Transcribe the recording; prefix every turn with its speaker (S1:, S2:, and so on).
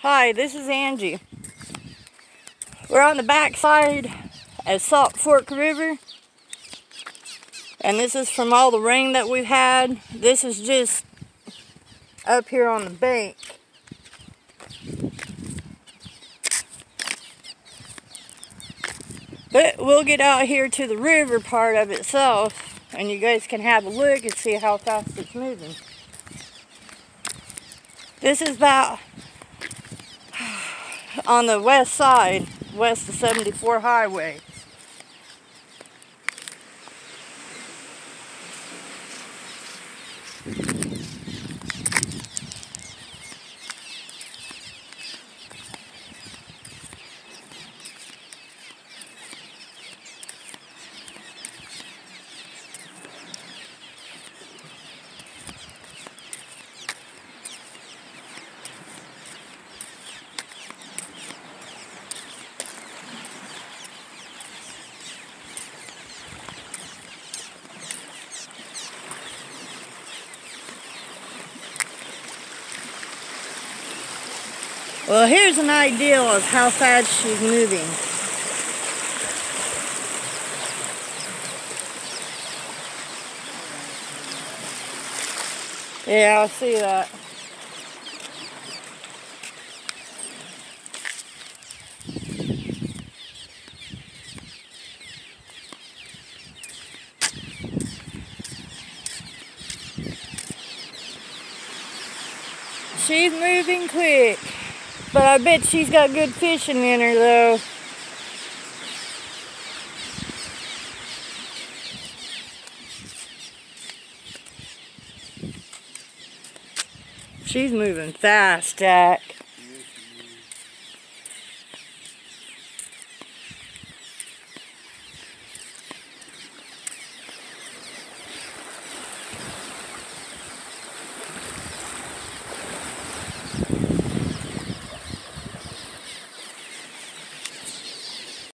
S1: Hi, this is Angie. We're on the backside of Salt Fork River, and this is from all the rain that we've had. This is just up here on the bank. But we'll get out here to the river part of itself, and you guys can have a look and see how fast it's moving. This is about on the west side, west of 74 Highway. Well, here's an idea of how fast she's moving. Yeah, I see that. She's moving quick. But I bet she's got good fishing in her, though. She's moving fast, Jack.